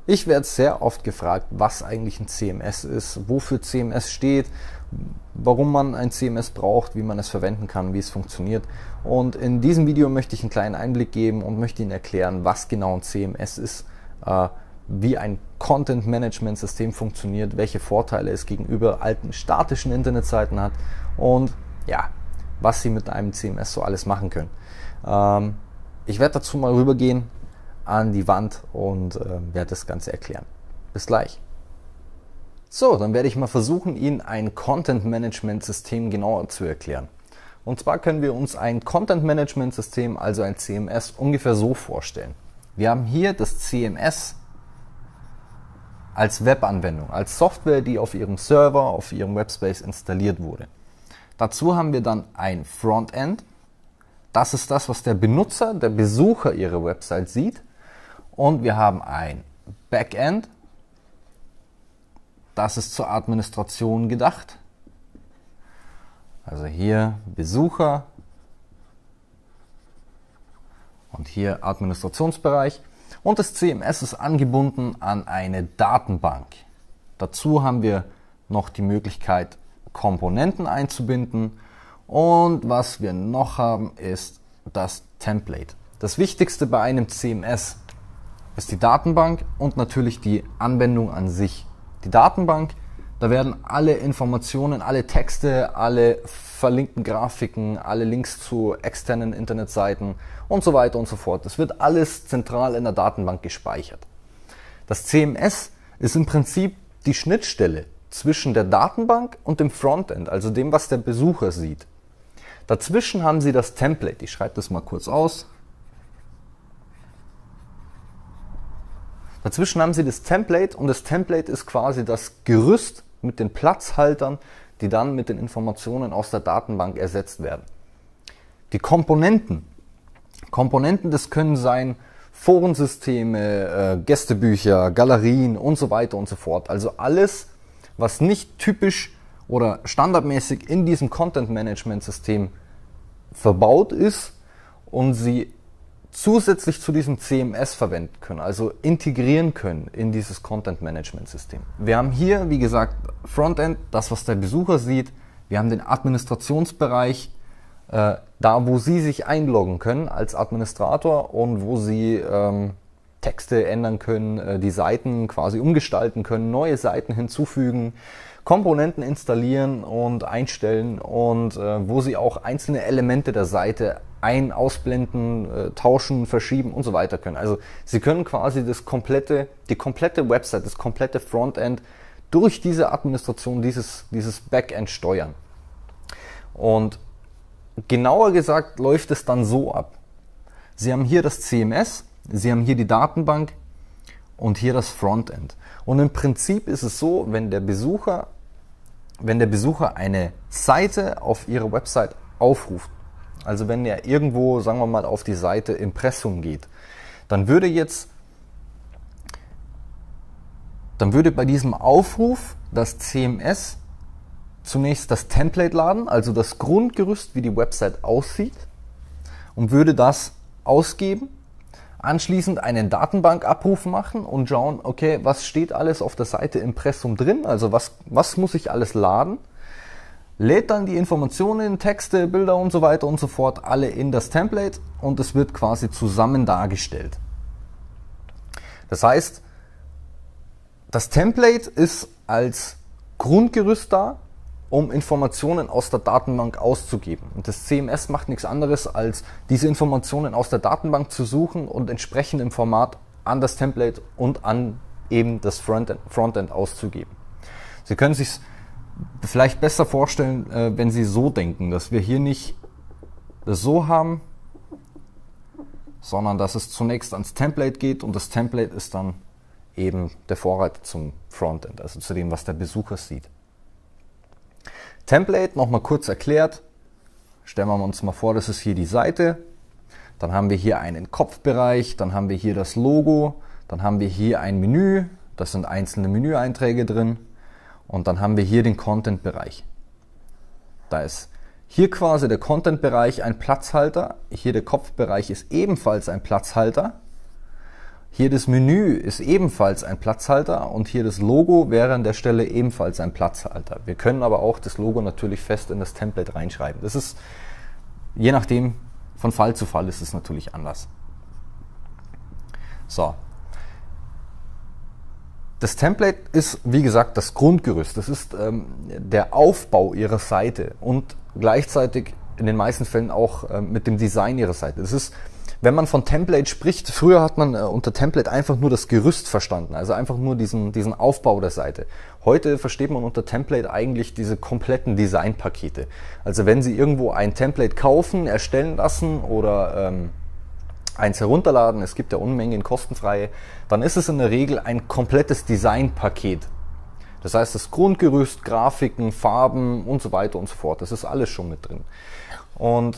Ich werde sehr oft gefragt, was eigentlich ein CMS ist, wofür CMS steht, warum man ein CMS braucht, wie man es verwenden kann, wie es funktioniert. Und in diesem Video möchte ich einen kleinen Einblick geben und möchte Ihnen erklären, was genau ein CMS ist, wie ein Content-Management-System funktioniert, welche Vorteile es gegenüber alten statischen Internetseiten hat und ja, was Sie mit einem CMS so alles machen können. Ich werde dazu mal rübergehen an die Wand und werde das Ganze erklären. Bis gleich. So, dann werde ich mal versuchen, Ihnen ein Content-Management-System genauer zu erklären. Und zwar können wir uns ein Content-Management-System, also ein CMS, ungefähr so vorstellen. Wir haben hier das CMS als Webanwendung, als Software, die auf Ihrem Server, auf Ihrem Webspace installiert wurde. Dazu haben wir dann ein Frontend. Das ist das, was der Benutzer, der Besucher Ihrer Website sieht. Und wir haben ein Backend. Das ist zur Administration gedacht. Also hier Besucher und hier Administrationsbereich. Und das CMS ist angebunden an eine Datenbank. Dazu haben wir noch die Möglichkeit, Komponenten einzubinden. Und was wir noch haben, ist das Template. Das Wichtigste bei einem CMS ist die Datenbank und natürlich die Anwendung an sich. Die Datenbank, da werden alle Informationen, alle Texte, alle verlinkten Grafiken, alle Links zu externen Internetseiten und so weiter und so fort. Das wird alles zentral in der Datenbank gespeichert. Das CMS ist im Prinzip die Schnittstelle zwischen der Datenbank und dem Frontend, also dem, was der Besucher sieht. Dazwischen haben Sie das Template. Ich schreibe das mal kurz aus. Dazwischen haben Sie das Template und das Template ist quasi das Gerüst mit den Platzhaltern, die dann mit den Informationen aus der Datenbank ersetzt werden. Die Komponenten, das können sein Forensysteme, Gästebücher, Galerien und so weiter und so fort. Also alles, was nicht typisch oder standardmäßig in diesem Content-Management-System verbaut ist und Sie zusätzlich zu diesem CMS verwenden können, also integrieren können in dieses Content-Management-System. Wir haben hier, wie gesagt, Frontend, das, was der Besucher sieht. Wir haben den Administrationsbereich, da, wo Sie sich einloggen können als Administrator und wo Sie Texte ändern können, die Seiten quasi umgestalten können, neue Seiten hinzufügen, Komponenten installieren und einstellen und wo Sie auch einzelne Elemente der Seite ausblenden, tauschen, verschieben und so weiter können. Also Sie können quasi die komplette Website, das komplette Frontend durch diese Administration, dieses Backend steuern. Und genauer gesagt läuft es dann so ab. Sie haben hier das CMS, Sie haben hier die Datenbank und hier das Frontend. Und im Prinzip ist es so, wenn der Besucher eine Seite auf Ihrer Website aufruft, also wenn er irgendwo, sagen wir mal, auf die Seite Impressum geht, dann würde bei diesem Aufruf das CMS zunächst das Template laden, also das Grundgerüst, wie die Website aussieht, und würde das ausgeben, anschließend einen Datenbankabruf machen und schauen, okay, was steht alles auf der Seite Impressum drin, also was muss ich alles laden, lädt dann die Informationen, Texte, Bilder und so weiter und so fort alle in das Template und es wird quasi zusammen dargestellt. Das heißt, das Template ist als Grundgerüst da, um Informationen aus der Datenbank auszugeben. Und das CMS macht nichts anderes, als diese Informationen aus der Datenbank zu suchen und entsprechend im Format an das Template und an eben das Frontend auszugeben. Sie können sich vielleicht besser vorstellen, wenn Sie so denken, dass wir hier nicht das so haben, sondern dass es zunächst ans Template geht und das Template ist dann eben der Vorreiter zum Frontend, also zu dem, was der Besucher sieht. Template, nochmal kurz erklärt, stellen wir uns mal vor, das ist hier die Seite, dann haben wir hier einen Kopfbereich, dann haben wir hier das Logo, dann haben wir hier ein Menü, das sind einzelne Menüeinträge drin und dann haben wir hier den Content-Bereich. Da ist hier quasi der Content-Bereich ein Platzhalter, hier der Kopfbereich ist ebenfalls ein Platzhalter. Hier das Menü ist ebenfalls ein Platzhalter und hier das Logo wäre an der Stelle ebenfalls ein Platzhalter. Wir können aber auch das Logo natürlich fest in das Template reinschreiben. Das ist, je nachdem, von Fall zu Fall ist es natürlich anders. So. Das Template ist, wie gesagt, das Grundgerüst. Das ist der Aufbau Ihrer Seite und gleichzeitig in den meisten Fällen auch mit dem Design Ihrer Seite. Das ist, wenn man von Template spricht, früher hat man unter Template einfach nur das Gerüst verstanden, also einfach nur diesen Aufbau der Seite. Heute versteht man unter Template eigentlich diese kompletten Designpakete. Also wenn Sie irgendwo ein Template kaufen, erstellen lassen oder eins herunterladen, es gibt ja Unmengen kostenfreie, dann ist es in der Regel ein komplettes Designpaket. Das heißt, das Grundgerüst, Grafiken, Farben und so weiter und so fort, das ist alles schon mit drin. Und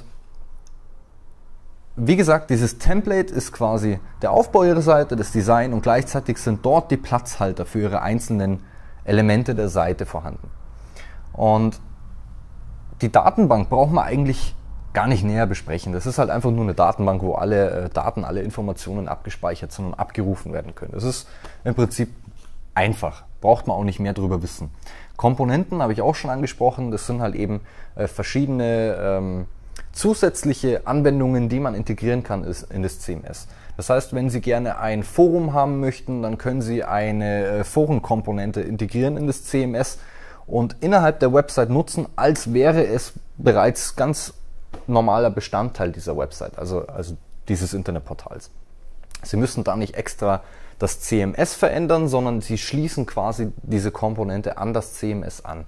wie gesagt, dieses Template ist quasi der Aufbau Ihrer Seite, das Design und gleichzeitig sind dort die Platzhalter für Ihre einzelnen Elemente der Seite vorhanden. Und die Datenbank braucht man eigentlich gar nicht näher besprechen. Das ist halt einfach nur eine Datenbank, wo alle Daten, alle Informationen abgespeichert sind und abgerufen werden können. Das ist im Prinzip einfach, braucht man auch nicht mehr darüber wissen. Komponenten habe ich auch schon angesprochen, das sind halt eben verschiedene zusätzliche Anwendungen, die man integrieren kann in das CMS. Das heißt, wenn Sie gerne ein Forum haben möchten, dann können Sie eine Forenkomponente integrieren in das CMS und innerhalb der Website nutzen, als wäre es bereits ganz normaler Bestandteil dieser Website, also dieses Internetportals. Sie müssen da nicht extra das CMS verändern, sondern Sie schließen quasi diese Komponente an das CMS an.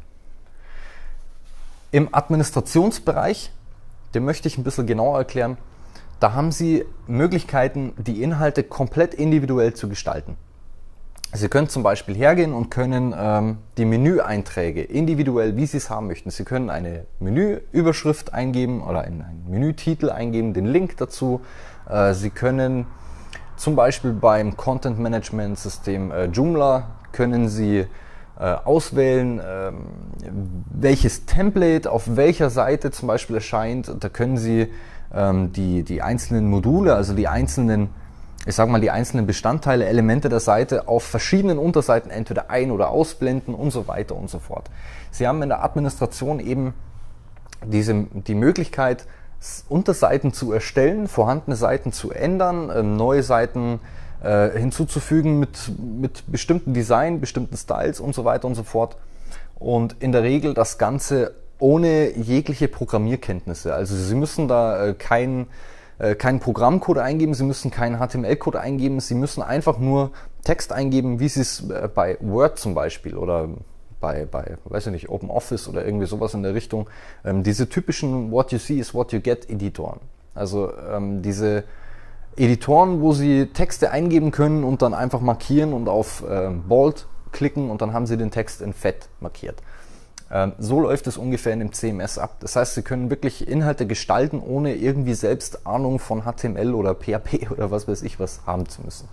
Im Administrationsbereich, den möchte ich ein bisschen genauer erklären, da haben Sie Möglichkeiten, die Inhalte komplett individuell zu gestalten. Sie können zum Beispiel hergehen und können die Menüeinträge individuell, wie Sie es haben möchten. Sie können eine Menüüberschrift eingeben oder einen Menütitel eingeben, den Link dazu. Sie können zum Beispiel beim Content Management System Joomla können Sie auswählen, welches Template auf welcher Seite zum Beispiel erscheint. Da können Sie die einzelnen Module, also die einzelnen Bestandteile, Elemente der Seite auf verschiedenen Unterseiten entweder ein- oder ausblenden und so weiter und so fort. Sie haben in der Administration eben die Möglichkeit, Unterseiten zu erstellen, vorhandene Seiten zu ändern, neue Seiten hinzuzufügen mit bestimmten Design, bestimmten Styles und so weiter und so fort. Und in der Regel das Ganze ohne jegliche Programmierkenntnisse. Also Sie müssen da keinen Programmcode eingeben, Sie müssen keinen HTML-Code eingeben, Sie müssen einfach nur Text eingeben, wie Sie es bei Word zum Beispiel oder bei weiß ich nicht, OpenOffice oder irgendwie sowas in der Richtung, diese typischen What you see is what you get Editoren. Also diese Editoren, wo Sie Texte eingeben können und dann einfach markieren und auf Bold klicken und dann haben Sie den Text in Fett markiert. So läuft es ungefähr in dem CMS ab. Das heißt, Sie können wirklich Inhalte gestalten, ohne irgendwie selbst Ahnung von HTML oder PHP oder was weiß ich was haben zu müssen.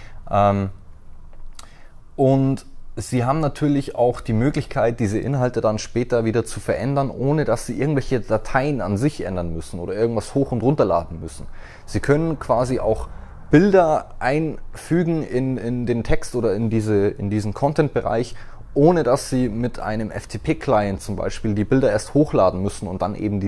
Und Sie haben natürlich auch die Möglichkeit, diese Inhalte dann später wieder zu verändern, ohne dass Sie irgendwelche Dateien an sich ändern müssen oder irgendwas hoch- und runterladen müssen. Sie können quasi auch Bilder einfügen in den Text oder in diesen Content-Bereich, ohne dass Sie mit einem FTP-Client zum Beispiel die Bilder erst hochladen müssen und dann eben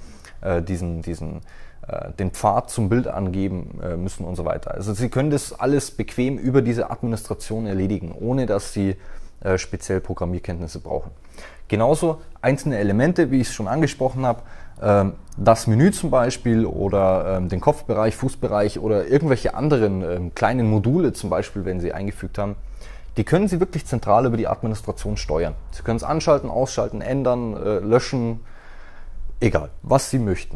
den Pfad zum Bild angeben müssen und so weiter. Also Sie können das alles bequem über diese Administration erledigen, ohne dass Sie speziell Programmierkenntnisse brauchen. Genauso einzelne Elemente, wie ich es schon angesprochen habe, das Menü zum Beispiel oder den Kopfbereich, Fußbereich oder irgendwelche anderen kleinen Module zum Beispiel, wenn Sie eingefügt haben, die können Sie wirklich zentral über die Administration steuern. Sie können es anschalten, ausschalten, ändern, löschen, egal, was Sie möchten,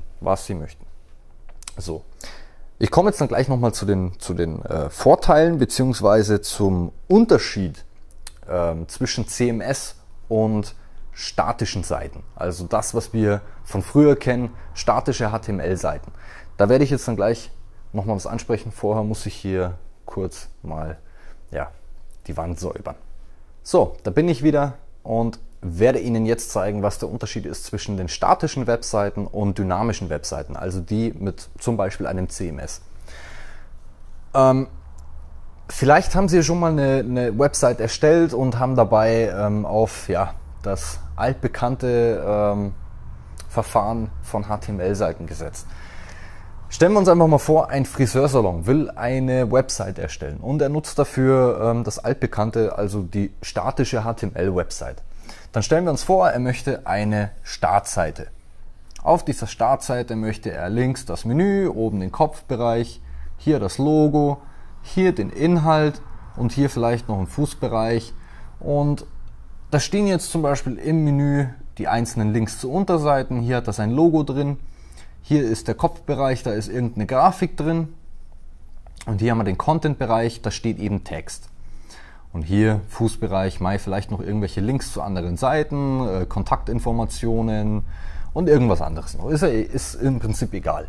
So, ich komme jetzt dann gleich nochmal zu den Vorteilen bzw. zum Unterschied zwischen CMS und statischen Seiten. Also das, was wir von früher kennen, statische HTML-Seiten. Da werde ich jetzt dann gleich nochmal was ansprechen. Vorher muss ich hier kurz mal die Wand säubern. So, da bin ich wieder und werde Ihnen jetzt zeigen, was der Unterschied ist zwischen den statischen Webseiten und dynamischen Webseiten, also die mit zum Beispiel einem CMS. Vielleicht haben Sie schon mal eine Website erstellt und haben dabei auf das altbekannte Verfahren von HTML-Seiten gesetzt. Stellen wir uns einfach mal vor, ein Friseursalon will eine Website erstellen und er nutzt dafür das altbekannte, also die statische HTML-Website. Dann stellen wir uns vor, er möchte eine Startseite. Auf dieser Startseite möchte er links das Menü, oben den Kopfbereich, hier das Logo, hier den Inhalt und hier vielleicht noch einen Fußbereich. Und da stehen jetzt zum Beispiel im Menü die einzelnen Links zu Unterseiten. Hier hat das ein Logo drin. Hier ist der Kopfbereich, da ist irgendeine Grafik drin. Und hier haben wir den Content-Bereich, da steht eben Text. Und hier Fußbereich, vielleicht noch irgendwelche Links zu anderen Seiten, Kontaktinformationen und irgendwas anderes noch. Ist im Prinzip egal.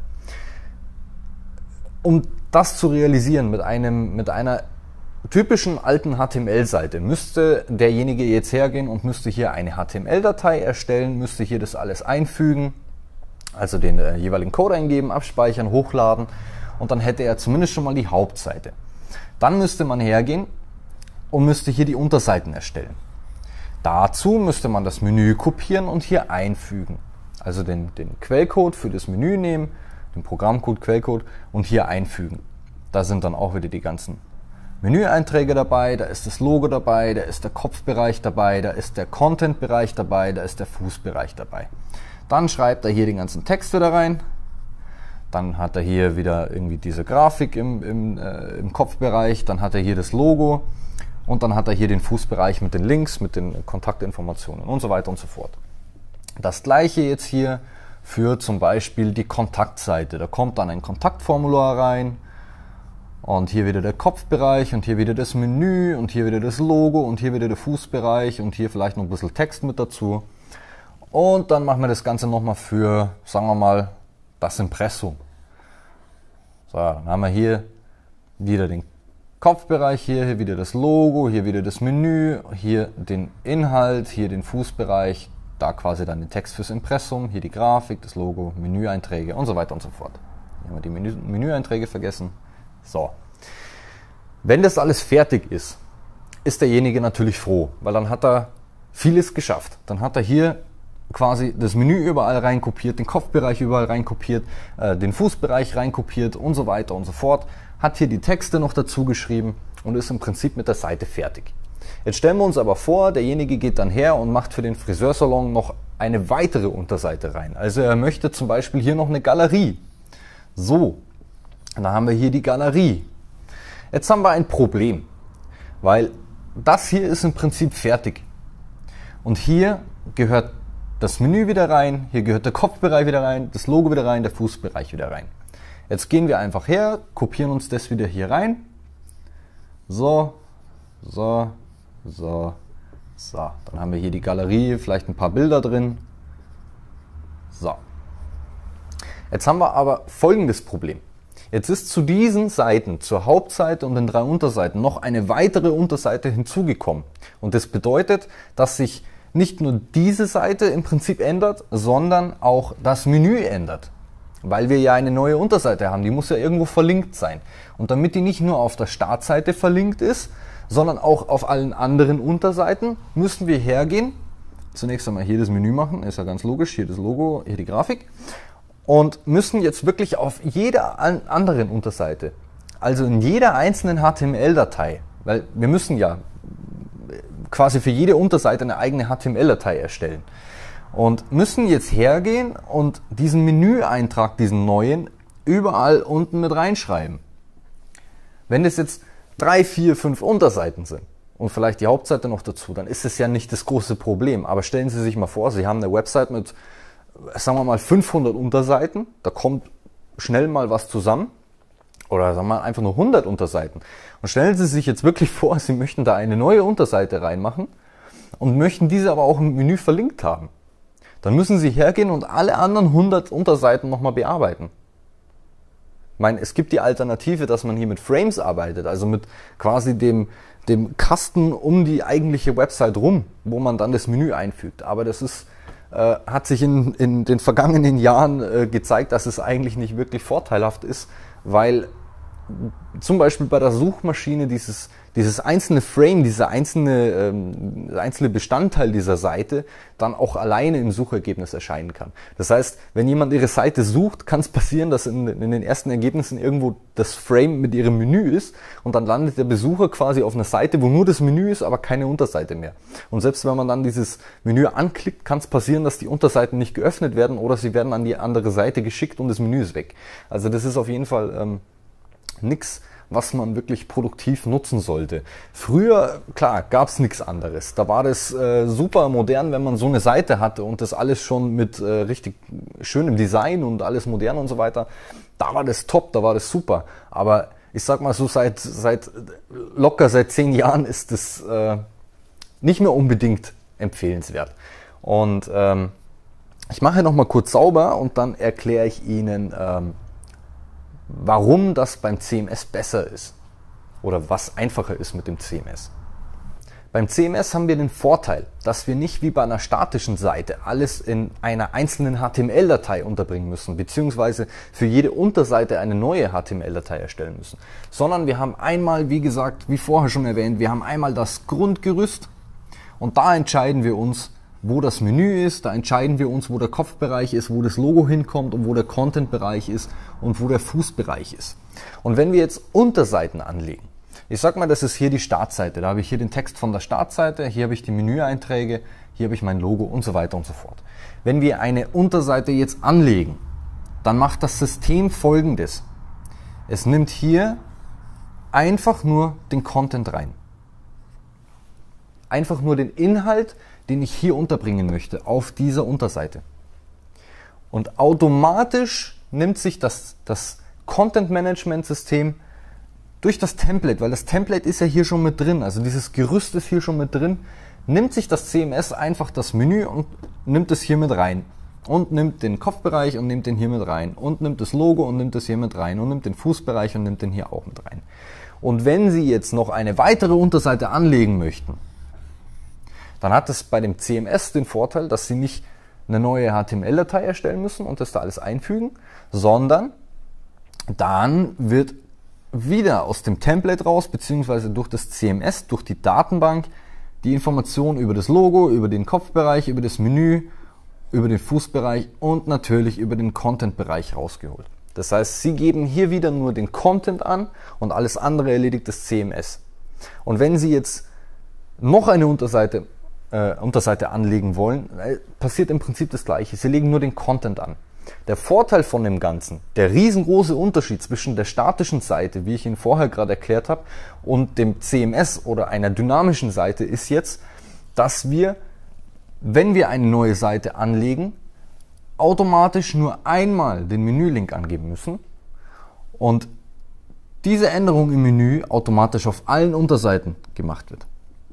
Um das zu realisieren mit einer typischen alten HTML-Seite, müsste derjenige jetzt hergehen und müsste hier eine HTML-Datei erstellen, müsste hier das alles einfügen, also den jeweiligen Code eingeben, abspeichern, hochladen und dann hätte er zumindest schon mal die Hauptseite. Dann müsste man hergehen und müsste hier die Unterseiten erstellen. Dazu müsste man das Menü kopieren und hier einfügen. Also den Quellcode für das Menü nehmen, den Programmcode, Quellcode und hier einfügen. Da sind dann auch wieder die ganzen Menüeinträge dabei, da ist das Logo dabei, da ist der Kopfbereich dabei, da ist der Content-Bereich dabei, da ist der Fußbereich dabei. Dann schreibt er hier den ganzen Text wieder rein. Dann hat er hier wieder irgendwie diese Grafik im Kopfbereich, dann hat er hier das Logo und dann hat er hier den Fußbereich mit den Links, mit den Kontaktinformationen und so weiter und so fort. Das gleiche jetzt hier für zum Beispiel die Kontaktseite. Da kommt dann ein Kontaktformular rein und hier wieder der Kopfbereich und hier wieder das Menü und hier wieder das Logo und hier wieder der Fußbereich und hier vielleicht noch ein bisschen Text mit dazu. Und dann machen wir das Ganze nochmal für, sagen wir mal, das Impressum. So, dann haben wir hier wieder den Kopfbereich, hier wieder das Logo, hier wieder das Menü, hier den Inhalt, hier den Fußbereich, da quasi dann den Text fürs Impressum, hier die Grafik, das Logo, Menüeinträge und so weiter und so fort. Hier haben wir die Menüeinträge vergessen. So. Wenn das alles fertig ist, ist derjenige natürlich froh, weil dann hat er vieles geschafft. Dann hat er hier quasi das Menü überall reinkopiert, den Kopfbereich überall reinkopiert, den Fußbereich reinkopiert und so weiter und so fort. Hat hier die Texte noch dazu geschrieben und ist im Prinzip mit der Seite fertig. Jetzt stellen wir uns aber vor, derjenige geht dann her und macht für den Friseursalon noch eine weitere Unterseite rein. Also er möchte zum Beispiel hier noch eine Galerie. So, dann haben wir hier die Galerie. Jetzt haben wir ein Problem, weil das hier ist im Prinzip fertig. Und hier gehört das Menü wieder rein, hier gehört der Kopfbereich wieder rein, das Logo wieder rein, der Fußbereich wieder rein. Jetzt gehen wir einfach her, kopieren uns das wieder hier rein. So. Dann haben wir hier die Galerie, vielleicht ein paar Bilder drin. So. Jetzt haben wir aber folgendes Problem. Jetzt ist zu diesen Seiten, zur Hauptseite und den 3 Unterseiten, noch eine weitere Unterseite hinzugekommen. Und das bedeutet, dass sich nicht nur diese Seite im Prinzip ändert, sondern auch das Menü ändert. Weil wir ja eine neue Unterseite haben, die muss ja irgendwo verlinkt sein. Und damit die nicht nur auf der Startseite verlinkt ist, sondern auch auf allen anderen Unterseiten, müssen wir hergehen, zunächst einmal hier das Menü machen, ist ja ganz logisch, hier das Logo, hier die Grafik, und müssen jetzt wirklich auf jeder anderen Unterseite, also in jeder einzelnen HTML-Datei, weil wir müssen ja quasi für jede Unterseite eine eigene HTML-Datei erstellen und müssen jetzt hergehen und diesen Menüeintrag, diesen neuen, überall unten mit reinschreiben. Wenn das jetzt 3, 4, 5 Unterseiten sind und vielleicht die Hauptseite noch dazu, dann ist es ja nicht das große Problem. Aber stellen Sie sich mal vor, Sie haben eine Website mit, sagen wir mal, 500 Unterseiten, da kommt schnell mal was zusammen. Oder sagen wir mal einfach nur 100 Unterseiten. Und stellen Sie sich jetzt wirklich vor, Sie möchten da eine neue Unterseite reinmachen und möchten diese aber auch im Menü verlinkt haben. Dann müssen Sie hergehen und alle anderen 100 Unterseiten nochmal bearbeiten. Ich meine, es gibt die Alternative, dass man hier mit Frames arbeitet, also mit quasi dem Kasten um die eigentliche Website rum, wo man dann das Menü einfügt. Aber das ist, hat sich in den vergangenen Jahren gezeigt, dass es eigentlich nicht wirklich vorteilhaft ist, weil zum Beispiel bei der Suchmaschine dieses einzelne Frame, dieser einzelne Bestandteil dieser Seite dann auch alleine im Suchergebnis erscheinen kann. Das heißt, wenn jemand Ihre Seite sucht, kann es passieren, dass in den ersten Ergebnissen irgendwo das Frame mit Ihrem Menü ist und dann landet der Besucher quasi auf einer Seite, wo nur das Menü ist, aber keine Unterseite mehr. Und selbst wenn man dann dieses Menü anklickt, kann es passieren, dass die Unterseiten nicht geöffnet werden oder sie werden an die andere Seite geschickt und das Menü ist weg. Also das ist auf jeden Fall nichts, was man wirklich produktiv nutzen sollte. Früher, klar, gab es nichts anderes. Da war das super modern, wenn man so eine Seite hatte und das alles schon mit richtig schönem Design und alles modern und so weiter. Da war das top, da war das super. Aber ich sag mal so, seit 10 Jahren ist das nicht mehr unbedingt empfehlenswert. Und ich mache noch mal kurz sauber und dann erkläre ich Ihnen, warum das beim CMS besser ist oder was einfacher ist mit dem CMS. Beim CMS haben wir den Vorteil, dass wir nicht wie bei einer statischen Seite alles in einer einzelnen HTML-Datei unterbringen müssen, beziehungsweise für jede Unterseite eine neue HTML-Datei erstellen müssen, sondern wir haben einmal, wie gesagt, wie vorher schon erwähnt, wir haben einmal das Grundgerüst und da entscheiden wir uns, wo das Menü ist, da entscheiden wir uns, wo der Kopfbereich ist, wo das Logo hinkommt und wo der Content-Bereich ist und wo der Fußbereich ist. Und wenn wir jetzt Unterseiten anlegen, ich sag mal, das ist hier die Startseite, da habe ich hier den Text von der Startseite, hier habe ich die Menüeinträge, hier habe ich mein Logo und so weiter und so fort. Wenn wir eine Unterseite jetzt anlegen, dann macht das System Folgendes. Es nimmt hier einfach nur den Content rein. Einfach nur den Inhalt, den ich hier unterbringen möchte, auf dieser Unterseite. Und automatisch nimmt sich das Content-Management-System durch das Template, weil das Template ist ja hier schon mit drin, also dieses Gerüst ist hier schon mit drin, nimmt sich das CMS einfach das Menü und nimmt es hier mit rein. Und nimmt den Kopfbereich und nimmt den hier mit rein. Und nimmt das Logo und nimmt es hier mit rein. Und nimmt den Fußbereich und nimmt den hier auch mit rein. Und wenn Sie jetzt noch eine weitere Unterseite anlegen möchten, dann hat es bei dem CMS den Vorteil, dass Sie nicht eine neue HTML-Datei erstellen müssen und das da alles einfügen, sondern dann wird wieder aus dem Template raus, beziehungsweise durch das CMS, durch die Datenbank, die Information über das Logo, über den Kopfbereich, über das Menü, über den Fußbereich und natürlich über den Content-Bereich rausgeholt. Das heißt, Sie geben hier wieder nur den Content an und alles andere erledigt das CMS. Und wenn Sie jetzt noch eine Unterseite anlegen wollen, passiert im Prinzip das Gleiche. Sie legen nur den Content an. Der Vorteil von dem Ganzen, der riesengroße Unterschied zwischen der statischen Seite, wie ich Ihnen vorher gerade erklärt habe, und dem CMS oder einer dynamischen Seite ist jetzt, dass wir, wenn wir eine neue Seite anlegen, automatisch nur einmal den Menülink angeben müssen und diese Änderung im Menü automatisch auf allen Unterseiten gemacht wird.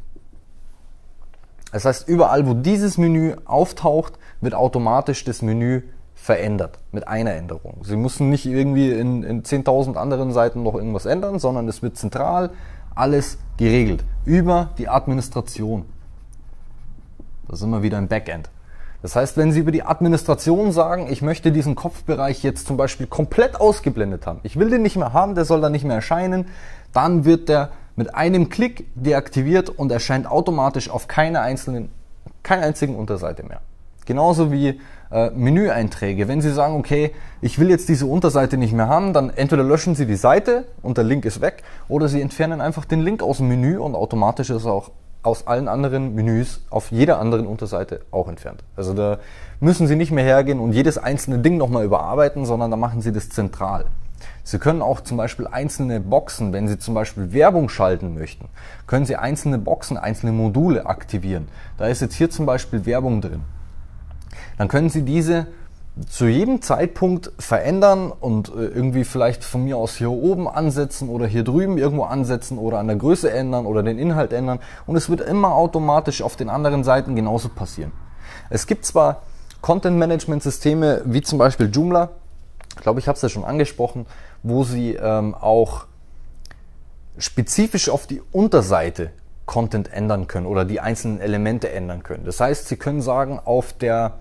Das heißt, überall, wo dieses Menü auftaucht, wird automatisch das Menü verändert mit einer Änderung. Sie müssen nicht irgendwie in 10.000 anderen Seiten noch irgendwas ändern, sondern es wird zentral alles geregelt über die Administration. Da sind wir wieder im Backend. Das heißt, wenn Sie über die Administration sagen, ich möchte diesen Kopfbereich jetzt zum Beispiel komplett ausgeblendet haben, ich will den nicht mehr haben, der soll da nicht mehr erscheinen, dann wird der mit einem Klick deaktiviert und erscheint automatisch auf keiner einzigen Unterseite mehr. Genauso wie Menüeinträge. Wenn Sie sagen, okay, ich will jetzt diese Unterseite nicht mehr haben, dann entweder löschen Sie die Seite und der Link ist weg oder Sie entfernen einfach den Link aus dem Menü und automatisch ist er auch aus allen anderen Menüs auf jeder anderen Unterseite auch entfernt. Also da müssen Sie nicht mehr hergehen und jedes einzelne Ding nochmal überarbeiten, sondern da machen Sie das zentral. Sie können auch zum Beispiel einzelne Boxen, wenn Sie zum Beispiel Werbung schalten möchten, können Sie einzelne Boxen, einzelne Module aktivieren. Da ist jetzt hier zum Beispiel Werbung drin. Dann können Sie diese zu jedem Zeitpunkt verändern und irgendwie vielleicht von mir aus hier oben ansetzen oder hier drüben irgendwo ansetzen oder an der Größe ändern oder den Inhalt ändern und es wird immer automatisch auf den anderen Seiten genauso passieren. Es gibt zwar Content-Management-Systeme wie zum Beispiel Joomla, ich glaube, ich habe es ja schon angesprochen, wo Sie auch spezifisch auf die Unterseite Content ändern können oder die einzelnen Elemente ändern können. Das heißt, Sie können sagen, auf der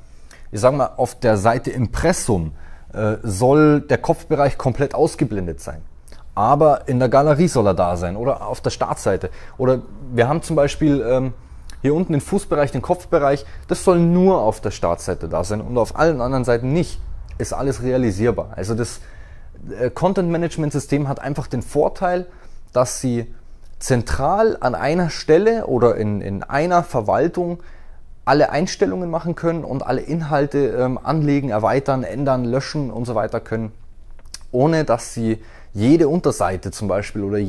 Seite Impressum soll der Kopfbereich komplett ausgeblendet sein. aber in der Galerie soll er da sein oder auf der Startseite. Oder wir haben zum Beispiel hier unten den Fußbereich, den Kopfbereich, das soll nur auf der Startseite da sein und auf allen anderen Seiten nicht. Ist alles realisierbar. Also das Content-Management-System hat einfach den Vorteil, dass Sie zentral an einer Stelle oder in einer Verwaltung alle Einstellungen machen können und alle Inhalte anlegen, erweitern, ändern, löschen und so weiter können, ohne dass Sie jede Unterseite zum Beispiel oder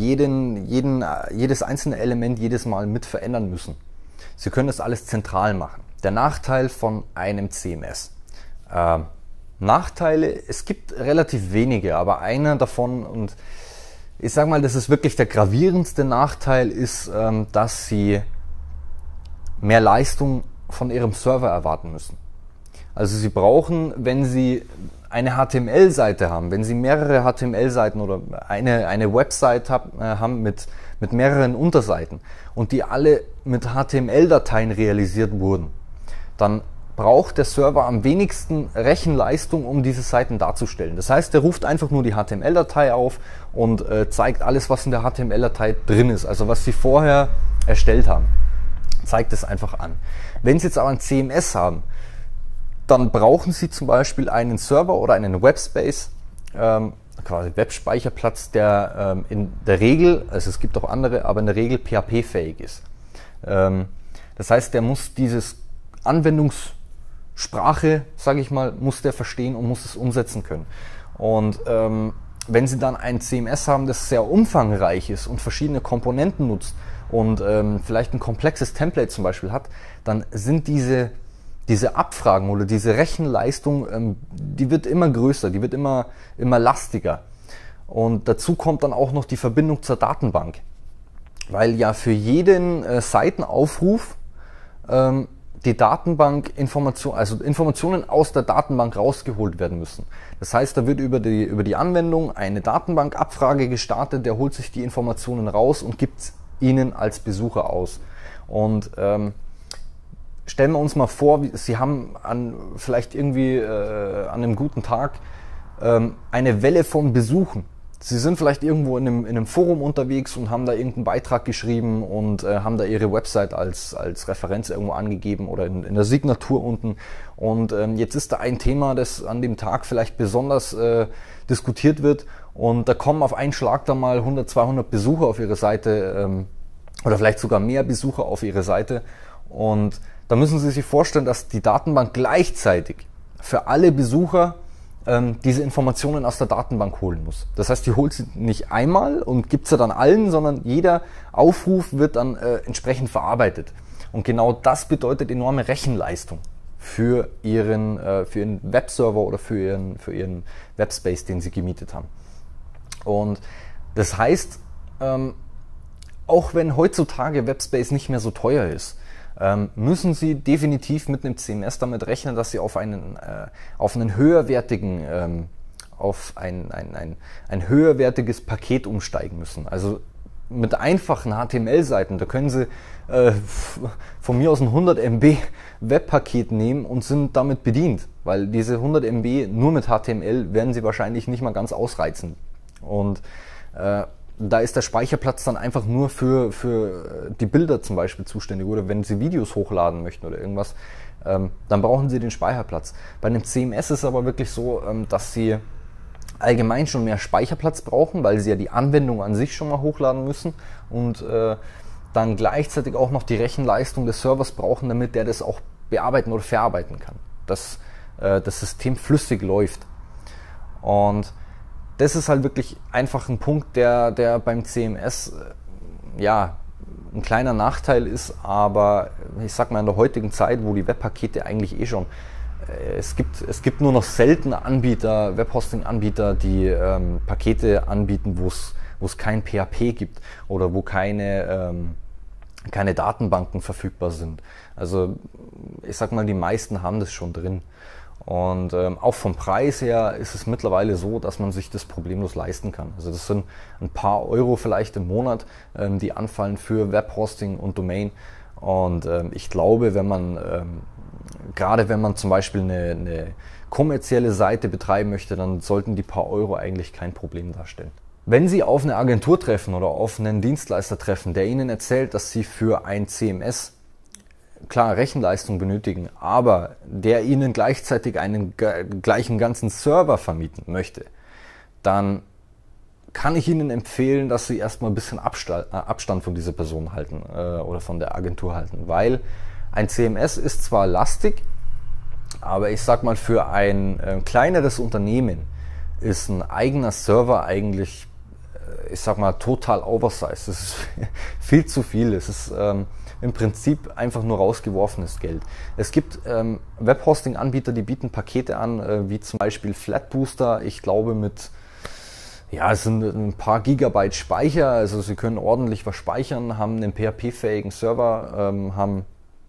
jedes einzelne Element jedes Mal mit verändern müssen. Sie können das alles zentral machen. Der Nachteil von einem CMS. Nachteile, es gibt relativ wenige, aber einer davon, und ich sage mal, das ist wirklich der gravierendste Nachteil, ist, dass Sie mehr Leistung von Ihrem Server erwarten müssen. Also Sie brauchen, wenn Sie eine HTML-Seite haben, wenn Sie mehrere HTML-Seiten oder eine Website haben mit mehreren Unterseiten und die alle mit HTML-Dateien realisiert wurden, dann braucht der Server am wenigsten Rechenleistung, um diese Seiten darzustellen. Das heißt, der ruft einfach nur die HTML-Datei auf und zeigt alles, was in der HTML-Datei drin ist, also was Sie vorher erstellt haben. Zeigt es einfach an. Wenn Sie jetzt aber ein CMS haben, dann brauchen Sie zum Beispiel einen Server oder einen Webspace, quasi Webspeicherplatz, der in der Regel, also es gibt auch andere, aber in der Regel PHP-fähig ist. Das heißt, der muss dieses Anwendungssprache, sage ich mal, muss der verstehen und muss es umsetzen können. Und wenn Sie dann ein CMS haben, das sehr umfangreich ist und verschiedene Komponenten nutzt und vielleicht ein komplexes Template zum Beispiel hat, dann sind diese Abfragen oder diese Rechenleistung, die wird immer größer, die wird immer lastiger. Und dazu kommt dann auch noch die Verbindung zur Datenbank, weil ja für jeden Seitenaufruf die Datenbank Informationen aus der Datenbank rausgeholt werden müssen. Das heißt, da wird über die Anwendung eine Datenbankabfrage gestartet, der holt sich die Informationen raus und gibt Ihnen als Besucher aus. Und stellen wir uns mal vor, Sie haben vielleicht irgendwie an einem guten Tag eine Welle von Besuchen. Sie sind vielleicht irgendwo in einem Forum unterwegs und haben da irgendeinen Beitrag geschrieben und haben da Ihre Website als Referenz irgendwo angegeben oder in der Signatur unten. Und jetzt ist da ein Thema, das an dem Tag vielleicht besonders diskutiert wird und da kommen auf einen Schlag dann mal 100, 200 Besucher auf Ihre Seite oder vielleicht sogar mehr Besucher auf Ihre Seite. Und da müssen Sie sich vorstellen, dass die Datenbank gleichzeitig für alle Besucher diese Informationen aus der Datenbank holen muss. Das heißt, die holt sie nicht einmal und gibt sie dann allen, sondern jeder Aufruf wird dann entsprechend verarbeitet. Und genau das bedeutet enorme Rechenleistung für Ihren Webserver oder für Ihren Webspace, den Sie gemietet haben. Und das heißt, auch wenn heutzutage Webspace nicht mehr so teuer ist, müssen Sie definitiv mit einem CMS damit rechnen, dass Sie auf ein höherwertiges Paket umsteigen müssen. Also mit einfachen HTML-Seiten, da können Sie von mir aus ein 100 MB Webpaket nehmen und sind damit bedient, weil diese 100 MB nur mit HTML werden Sie wahrscheinlich nicht mal ganz ausreizen. Und da ist der Speicherplatz dann einfach nur für die Bilder zum Beispiel zuständig oder wenn Sie Videos hochladen möchten oder irgendwas, dann brauchen Sie den Speicherplatz. Bei einem CMS ist es aber wirklich so, dass Sie allgemein schon mehr Speicherplatz brauchen, weil Sie ja die Anwendung an sich schon mal hochladen müssen und dann gleichzeitig auch noch die Rechenleistung des Servers brauchen, damit der das auch bearbeiten oder verarbeiten kann, dass das System flüssig läuft. Und das ist halt wirklich einfach ein Punkt, der beim CMS ja ein kleiner Nachteil ist, aber ich sag mal in der heutigen Zeit, wo die Webpakete eigentlich schon, es gibt nur noch seltene Anbieter, Webhosting-Anbieter, die Pakete anbieten, wo es kein PHP gibt oder wo keine Datenbanken verfügbar sind. Also ich sag mal, die meisten haben das schon drin. Und auch vom Preis her ist es mittlerweile so, dass man sich das problemlos leisten kann. Also das sind ein paar Euro vielleicht im Monat, die anfallen für Webhosting und Domain. Und ich glaube, gerade wenn man zum Beispiel eine kommerzielle Seite betreiben möchte, dann sollten die paar Euro eigentlich kein Problem darstellen. Wenn Sie auf eine Agentur treffen oder auf einen Dienstleister treffen, der Ihnen erzählt, dass Sie für ein CMS klar Rechenleistung benötigen, aber der Ihnen gleichzeitig einen gleichen ganzen Server vermieten möchte, dann kann ich Ihnen empfehlen, dass Sie erstmal ein bisschen Abstand von dieser Person halten oder von der Agentur halten, weil ein CMS ist zwar lastig, aber ich sag mal, für ein kleineres Unternehmen ist ein eigener Server eigentlich, ich sag mal, total oversized. Das ist viel zu viel. Es ist im Prinzip einfach nur rausgeworfenes Geld. Es gibt Webhosting-Anbieter, die bieten Pakete an, wie zum Beispiel Flatbooster, ich glaube mit, ja, es sind ein paar Gigabyte Speicher, also Sie können ordentlich was speichern, haben einen PHP-fähigen Server, haben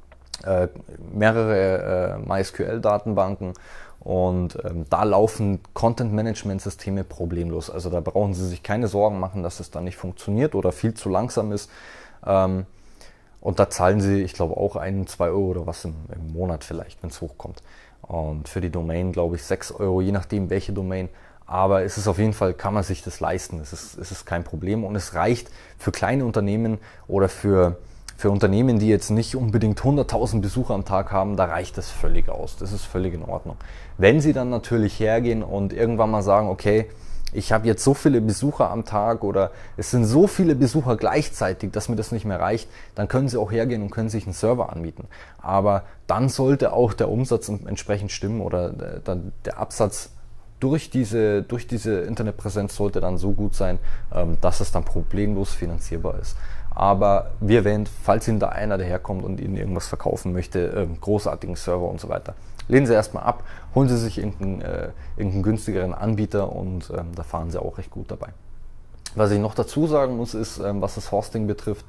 mehrere MySQL-Datenbanken und da laufen Content-Management-Systeme problemlos. Also da brauchen Sie sich keine Sorgen machen, dass es dann nicht funktioniert oder viel zu langsam ist. Und da zahlen Sie, ich glaube, auch 1, 2 Euro oder was im Monat vielleicht, wenn es hochkommt. Und für die Domain, glaube ich, 6 Euro, je nachdem welche Domain. Aber es ist auf jeden Fall, kann man sich das leisten. Es ist kein Problem und es reicht für kleine Unternehmen oder für Unternehmen, die jetzt nicht unbedingt 100.000 Besucher am Tag haben, da reicht das völlig aus. Das ist völlig in Ordnung. Wenn Sie dann natürlich hergehen und irgendwann mal sagen, okay, ich habe jetzt so viele Besucher am Tag oder es sind so viele Besucher gleichzeitig, dass mir das nicht mehr reicht, dann können Sie auch hergehen und können sich einen Server anmieten. Aber dann sollte auch der Umsatz entsprechend stimmen oder der Absatz durch diese Internetpräsenz sollte dann so gut sein, dass es dann problemlos finanzierbar ist. Aber wie erwähnt, falls Ihnen da einer daherkommt und Ihnen irgendwas verkaufen möchte, großartigen Server und so weiter, lehnen Sie erstmal ab, holen Sie sich irgendeinen günstigeren Anbieter und da fahren Sie auch recht gut dabei. Was ich noch dazu sagen muss, ist, was das Hosting betrifft,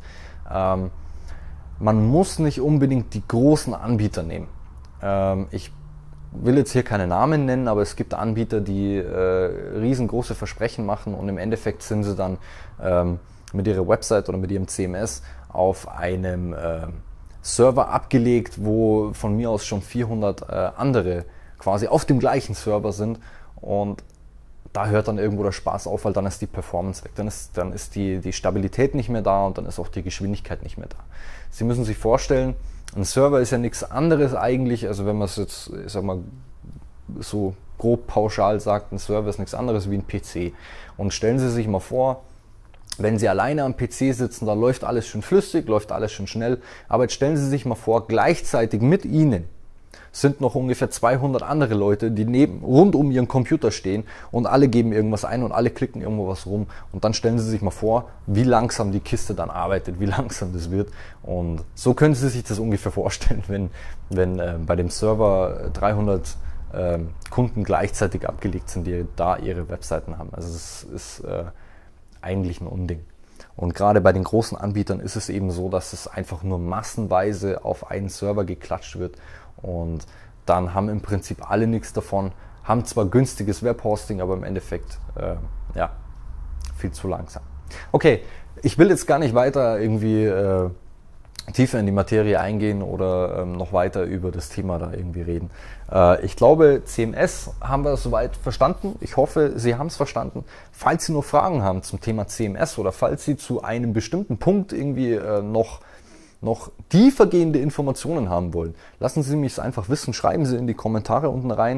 man muss nicht unbedingt die großen Anbieter nehmen. Ich will jetzt hier keine Namen nennen, aber es gibt Anbieter, die riesengroße Versprechen machen und im Endeffekt sind sie dann mit ihrer Website oder mit ihrem CMS auf einem Server abgelegt, wo von mir aus schon 400 andere quasi auf dem gleichen Server sind und da hört dann irgendwo der Spaß auf, weil dann ist die Performance weg, dann ist die Stabilität nicht mehr da und dann ist auch die Geschwindigkeit nicht mehr da. Sie müssen sich vorstellen, ein Server ist ja nichts anderes eigentlich, also wenn man es jetzt, ich sag mal, so grob pauschal sagt, ein Server ist nichts anderes wie ein PC. Und stellen Sie sich mal vor, wenn Sie alleine am PC sitzen, da läuft alles schön flüssig, läuft alles schön schnell, aber jetzt stellen Sie sich mal vor, gleichzeitig mit Ihnen sind noch ungefähr 200 andere Leute, die rund um ihren Computer stehen und alle geben irgendwas ein und alle klicken irgendwo was rum und dann stellen Sie sich mal vor, wie langsam die Kiste dann arbeitet, wie langsam das wird und so können Sie sich das ungefähr vorstellen, wenn bei dem Server 300 Kunden gleichzeitig abgelegt sind, die da ihre Webseiten haben. Also es ist eigentlich ein Unding. Und gerade bei den großen Anbietern ist es eben so, dass es einfach nur massenweise auf einen Server geklatscht wird und dann haben im Prinzip alle nichts davon, haben zwar günstiges Webhosting, aber im Endeffekt ja, viel zu langsam. Okay, ich will jetzt gar nicht weiter irgendwie tiefer in die Materie eingehen oder noch weiter über das Thema da irgendwie reden. Ich glaube, CMS haben wir soweit verstanden. Ich hoffe, Sie haben es verstanden. Falls Sie noch Fragen haben zum Thema CMS oder falls Sie zu einem bestimmten Punkt irgendwie noch tiefergehende Informationen haben wollen, lassen Sie mich es einfach wissen. Schreiben Sie in die Kommentare unten rein.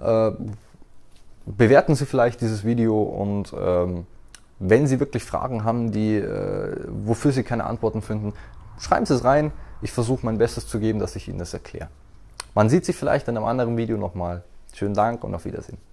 Bewerten Sie vielleicht dieses Video und wenn Sie wirklich Fragen haben, wofür Sie keine Antworten finden, schreiben Sie es rein. Ich versuche mein Bestes zu geben, dass ich Ihnen das erkläre. Man sieht sich vielleicht in einem anderen Video nochmal. Schönen Dank und auf Wiedersehen.